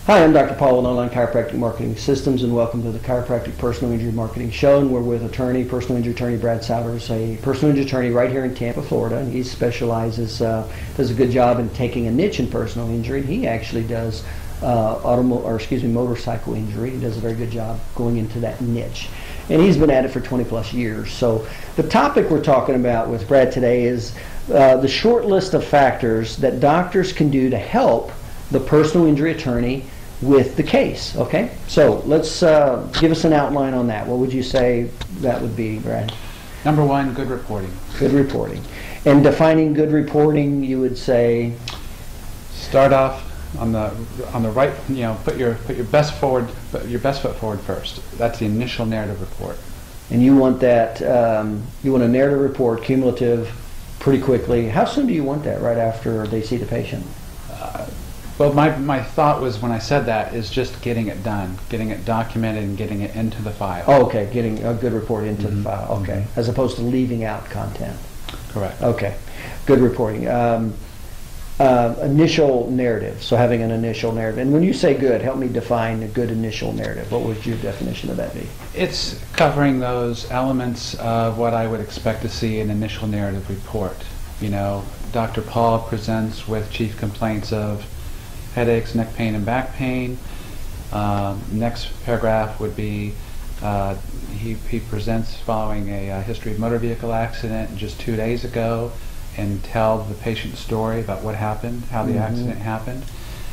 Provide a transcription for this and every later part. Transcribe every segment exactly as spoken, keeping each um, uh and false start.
Hi, I'm Doctor Paul with Online Chiropractic Marketing Systems, and welcome to the Chiropractic Personal Injury Marketing Show. And we're with attorney, personal injury attorney Brad Souders, a personal injury attorney right here in Tampa, Florida. And he specializes, uh, does a good job in taking a niche in personal injury. He actually does uh, automo or excuse me, motorcycle injury. He does a very good job going into that niche. And he's been at it for twenty plus years. So the topic we're talking about with Brad today is uh, the short list of factors that doctors can do to help the personal injury attorney with the case. Okay, so let's uh, give us an outline on that. What would you say that would be, Brad? Number one, good reporting. Good reporting. And defining good reporting, you would say? Start off on the on the right. You know, put your put your best forward, put your best foot forward first. That's the initial narrative report. And you want that? Um, you want a narrative report, cumulative, pretty quickly. How soon do you want that? Right after they see the patient? Uh, Well, my, my thought was when I said that is just getting it done, getting it documented and getting it into the file. Oh, okay, getting a good report into Mm-hmm. the file, okay, Mm-hmm. as opposed to leaving out content. Correct. Okay, good reporting. Um, uh, initial narrative, so having an initial narrative. And when you say good, help me define a good initial narrative. What would your definition of that be? It's covering those elements of what I would expect to see in an initial narrative report. You know, Doctor Paul presents with chief complaints of headaches, neck pain, and back pain. Um, next paragraph would be uh, he, he presents following a, uh history of motor vehicle accident just two days ago and tell the patient's story about what happened, how the Mm-hmm. accident happened.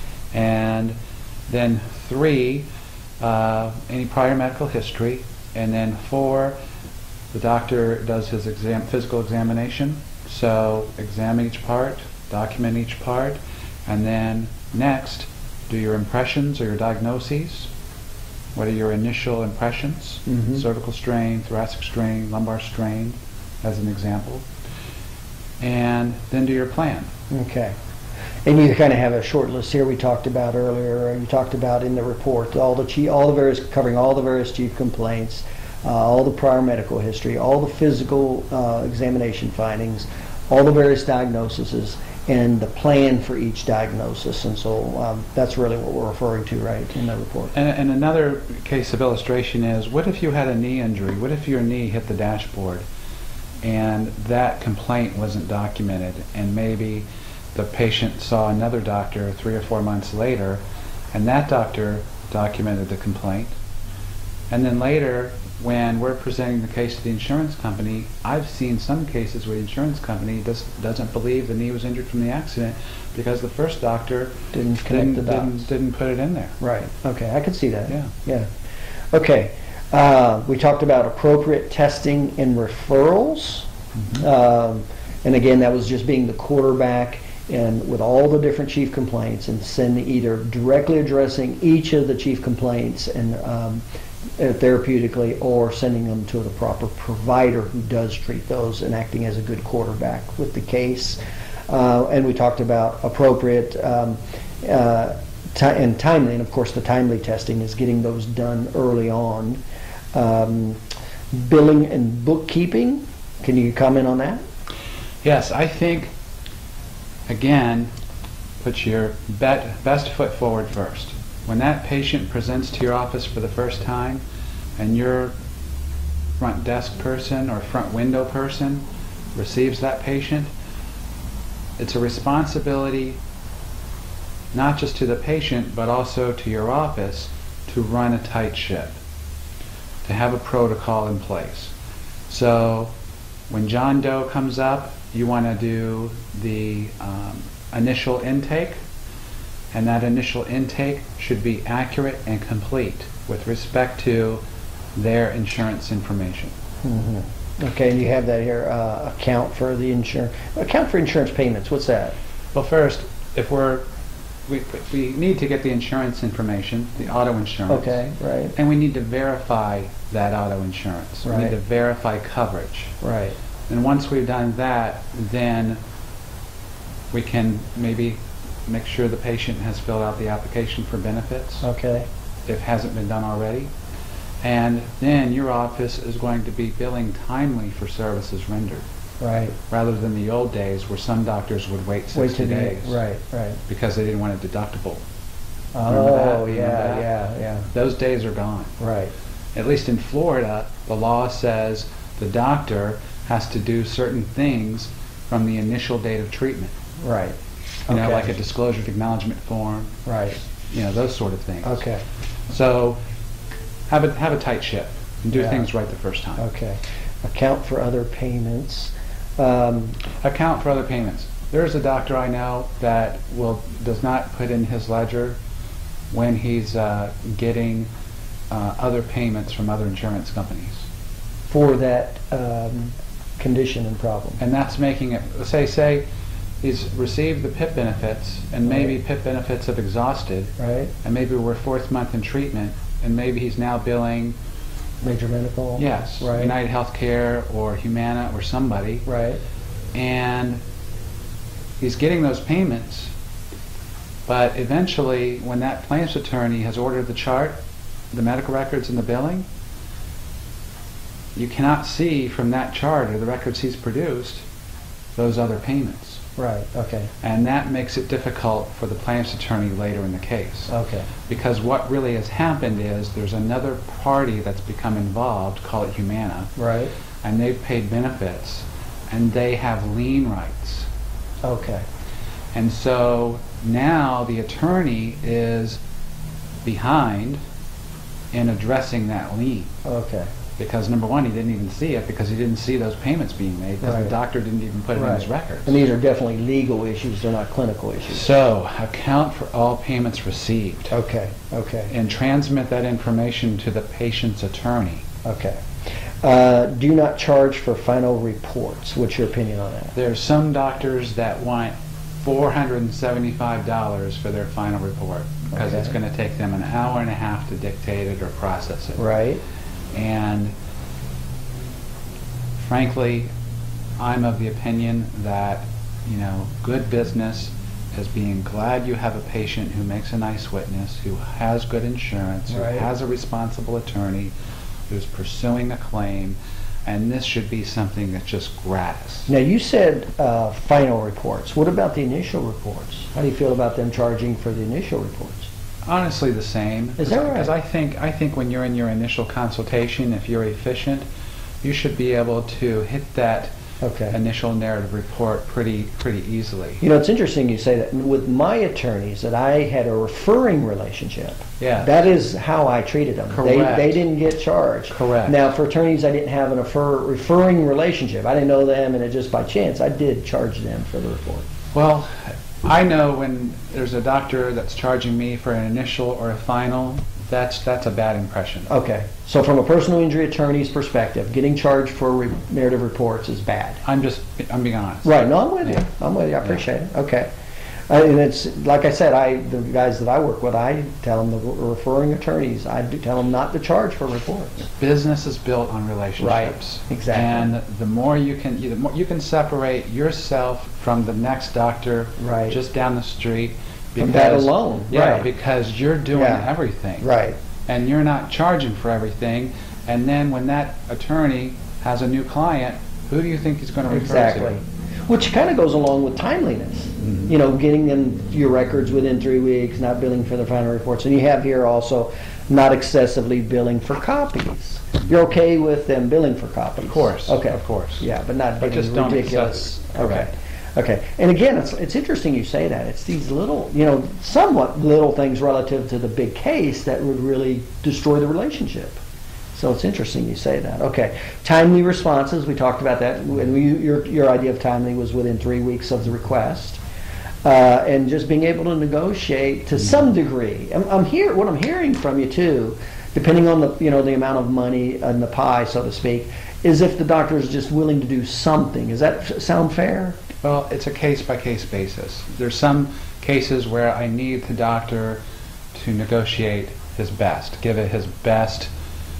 And then three, uh, any prior medical history. And then four, the doctor does his exam, physical examination. So examine each part, document each part, and then next, do your impressions or your diagnoses. What are your initial impressions? Mm-hmm. Cervical strain, thoracic strain, lumbar strain, as an example. And then do your plan. Okay. And you kind of have a short list here we talked about earlier, you talked about in the report, all the chief, all the various, covering all the various chief complaints, uh, all the prior medical history, all the physical uh, examination findings, all the various diagnoses, and the plan for each diagnosis. And so um, that's really what we're referring to, right, in the report. And, and another case of illustration is, what if you had a knee injury? What if your knee hit the dashboard and that complaint wasn't documented, and maybe the patient saw another doctor three or four months later and that doctor documented the complaint, and then later when we're presenting the case to the insurance company, I've seen some cases where the insurance company does, doesn't believe the knee was injured from the accident because the first doctor Didn't connect didn't, the dots. didn't, didn't put it in there. Right. Okay, I could see that. Yeah. Yeah. Okay. Uh, we talked about appropriate testing and referrals. Mm-hmm. Um, and again, that was just being the quarterback and with all the different chief complaints and sending either directly addressing each of the chief complaints and um, uh, therapeutically, or sending them to the proper provider who does treat those and acting as a good quarterback with the case. Uh, and we talked about appropriate um, uh, and timely, and of course the timely testing is getting those done early on. Um, billing and bookkeeping, can you comment on that? Yes, I think, again, put your bet, best foot forward first. When that patient presents to your office for the first time and your front desk person or front window person receives that patient, it's a responsibility not just to the patient but also to your office to run a tight ship, to have a protocol in place. So when John Doe comes up, you want to do the um, initial intake, and that initial intake should be accurate and complete with respect to their insurance information. Mm-hmm. Okay, and you have that here, uh, account for the insurance, account for insurance payments, what's that? Well, first, if we're, we, we need to get the insurance information, the auto insurance. Okay, right. And we need to verify that auto insurance. We Right. need to verify coverage. Right. And once we've done that, then we can maybe make sure the patient has filled out the application for benefits, Okay. if it hasn't been done already. And then your office is going to be billing timely for services rendered. Right. rather than the old days where some doctors would wait Wait sixty till the- days Right, right. because they didn't want a deductible. Remember that? Oh, Remember yeah, that? yeah, yeah. Those days are gone. Right. At least in Florida, the law says the doctor has to do certain things from the initial date of treatment. Right. You know, Okay. like a disclosure acknowledgement form, Right. you know, those sort of things. Okay. So have a, have a tight ship and do Yeah. things right the first time. Okay. Account for other payments. Um, Account for other payments. There's a doctor I know that will does not put in his ledger when he's uh, getting uh, other payments from other insurance companies. for that um, condition and problem. And that's making it, say, say he's received the P I P benefits, and maybe Right. P I P benefits have exhausted, Right? and maybe we're fourth month in treatment, and maybe he's now billing, Major medical. yes, Right. United Healthcare or Humana or somebody, Right. and he's getting those payments, but eventually, when that plaintiff's attorney has ordered the chart, the medical records and the billing, you cannot see from that chart or the records he's produced those other payments. Right. Okay. And that makes it difficult for the plaintiff's attorney later in the case. Okay. Because what really has happened is there's another party that's become involved, call it Humana, Right. and they've paid benefits, and they have lien rights. Okay. And so now the attorney is behind in addressing that lien. Okay. Because number one, he didn't even see it because he didn't see those payments being made because Right. the doctor didn't even put it in his records. And these are definitely legal issues. They're not clinical issues. So account for all payments received Okay. Okay. and transmit that information to the patient's attorney. Okay. Uh, do not charge for final reports. What's your opinion on that? There's some doctors that want four hundred seventy-five dollars for their final report because it's Okay. going to take them an hour and a half to dictate it or process it. Right. And frankly, I'm of the opinion that, you know, good business is being glad you have a patient who makes a nice witness, who has good insurance, who Right. has a responsible attorney, who's pursuing a claim, and this should be something that's just gratis. Now you said uh, final reports. What about the initial reports? How do you feel about them charging for the initial reports? Honestly, the same. Is that right? Because I think I think when you're in your initial consultation, if you're efficient, you should be able to hit that Okay. initial narrative report pretty pretty easily. You know, it's interesting you say that. With my attorneys, that I had a referring relationship. Yeah. That is how I treated them. They, Correct. they didn't get charged. Correct. Now, for attorneys, I didn't have an refer, referring relationship. I didn't know them, and it just by chance, I did charge them for the report. Well, I know when there's a doctor that's charging me for an initial or a final, that's that's a bad impression. Okay. So from a personal injury attorney's perspective, getting charged for re- narrative reports is bad. I'm just I'm being honest. Right. No, I'm with Yeah. you. I'm with you. I appreciate it. Okay. Uh, and it's like I said, I the guys that I work with, I tell them, the re- referring attorneys, I do tell them not to charge for reports. Business is built on relationships. Right, exactly. And the more you can, the more you can separate yourself from the next doctor Right. just down the street. From that alone, Yeah, right. because you're doing Yeah. everything. Right. And you're not charging for everything. And then when that attorney has a new client, who do you think he's going to refer Exactly. to? Which kind of goes along with timeliness. Mhm. You know, getting them your records within three weeks, not billing for the final reports. And you have here also not excessively billing for copies. You're okay with them billing for copies? Of course. Okay. Of course. Yeah, but not But getting just don't ridiculous. excess- Okay. correct. Okay. And again, it's it's interesting you say that. It's these little, you know, somewhat little things relative to the big case that would really destroy the relationship. So it's interesting you say that. Okay. Timely responses, we talked about that. And we, your, your idea of timely was within three weeks of the request. Uh, and just being able to negotiate to some degree. I'm, I'm here, what I'm hearing from you too, depending on the, you know, the amount of money in the pie, so to speak, is if the doctor is just willing to do something. Does that f- sound fair? Well, it's a case-by-case basis. There's some cases where I need the doctor to negotiate his best, give it his best,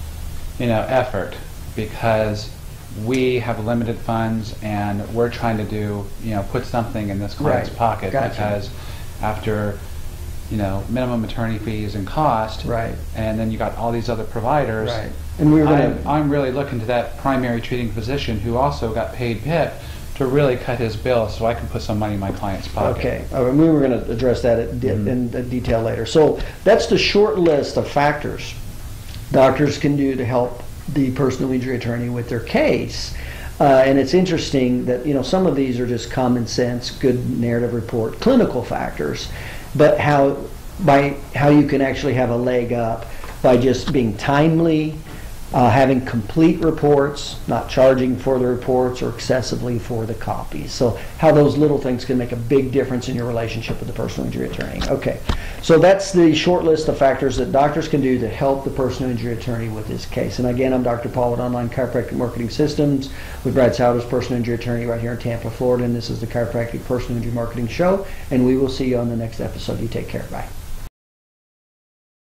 you know, effort, because we have limited funds and we're trying to do, you know, put something in this client's Right. pocket Gotcha. because after, you know, minimum attorney fees and cost, Right. and then you got all these other providers. Right. And we were I'm, going to. I'm really looking to that primary treating physician who also got paid P I P to really cut his bill so I can put some money in my client's pocket. Okay, uh, we were going to address that at de- Mhm. in uh, detail later. So that's the short list of factors doctors can do to help the personal injury attorney with their case. Uh, and it's interesting that, you know, some of these are just common sense, good narrative report, clinical factors, but how by how you can actually have a leg up by just being timely, uh, having complete reports, not charging for the reports or excessively for the copies. So how those little things can make a big difference in your relationship with the personal injury attorney. Okay, so that's the short list of factors that doctors can do to help the personal injury attorney with his case. And again, I'm Doctor Paul with Online Chiropractic Marketing Systems with Brad Souders, personal injury attorney right here in Tampa, Florida. And this is the Chiropractic Personal Injury Marketing Show. And we will see you on the next episode. You take care. Bye.